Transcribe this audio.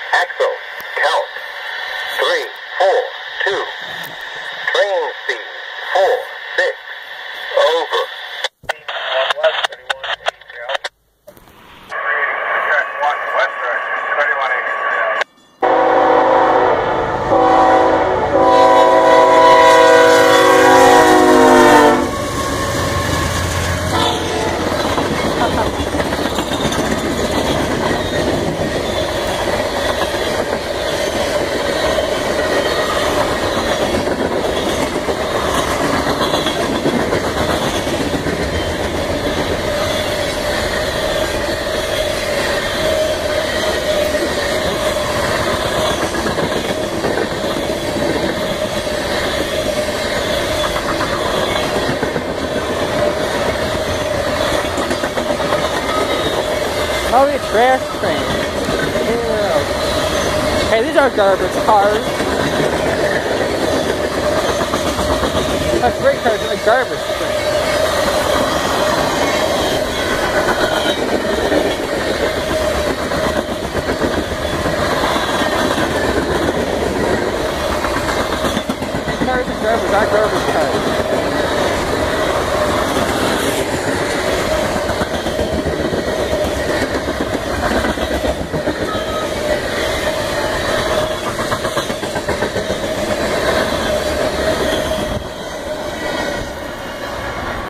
Axle, count. 3, 4, 2. Train speed, 4, 6. Over. 1 west, 3183 out. 1 west direction, 3183 out. Probably a trash train. Ew. Hey, these are garbage cars. That's great cars, like garbage trains. Cars are garbage, not garbage cars.